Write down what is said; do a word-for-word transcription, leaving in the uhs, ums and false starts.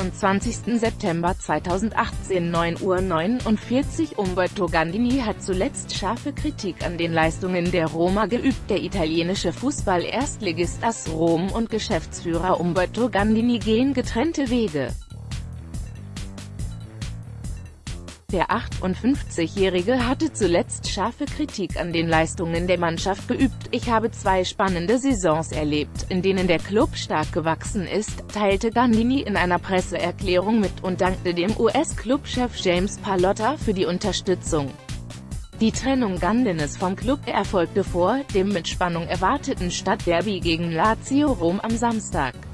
vierundzwanzigsten September zweitausendachtzehn neun Uhr neunundvierzig Umberto Gandini hat zuletzt scharfe Kritik an den Leistungen der Roma geübt. Der italienische Fußball-Erstligist A S Rom und Geschäftsführer Umberto Gandini gehen getrennte Wege. Der achtundfünfzigjährige hatte zuletzt scharfe Kritik an den Leistungen der Mannschaft geübt. „Ich habe zwei spannende Saisons erlebt, in denen der Klub stark gewachsen ist“, teilte Gandini in einer Presseerklärung mit und dankte dem U S-Clubchef James Pallotta für die Unterstützung. Die Trennung Gandinis vom Klub erfolgte vor dem mit Spannung erwarteten Stadtderby gegen Lazio Rom am Samstag.